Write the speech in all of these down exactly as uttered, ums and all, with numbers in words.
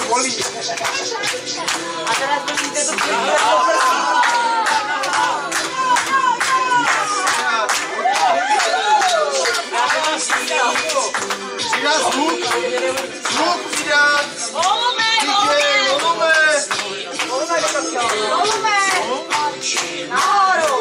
bolí. A teraz vidíte tu příležitost. Přidá zvuk, zvuk přidá. Volume, Díky, volume. volume, volume. Nahoru.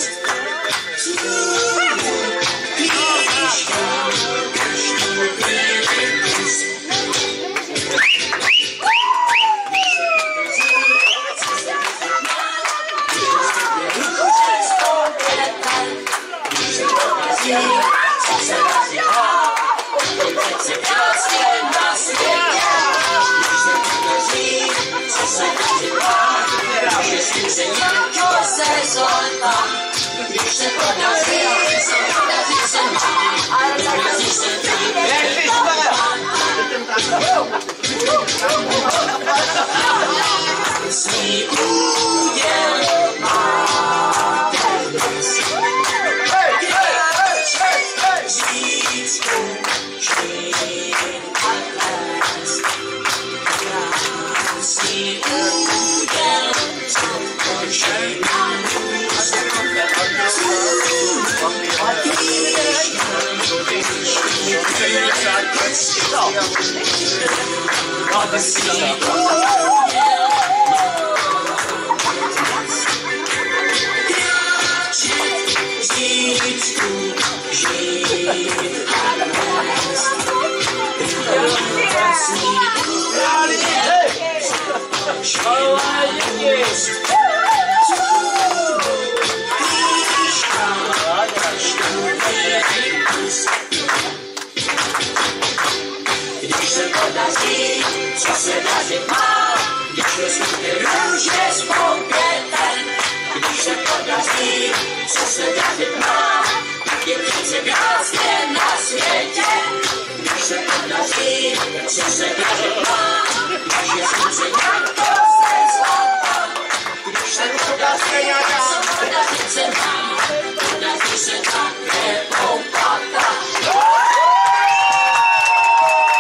Když se podaří, co se dařit má, když je smutný růžně s pokvětem. Když se podaří, co se dařit má, je přece krásně na světě. Když se podaří, co se dařit má, když je slunce nějako se zlata. Když se podaří, co se dařit se má, podaří se také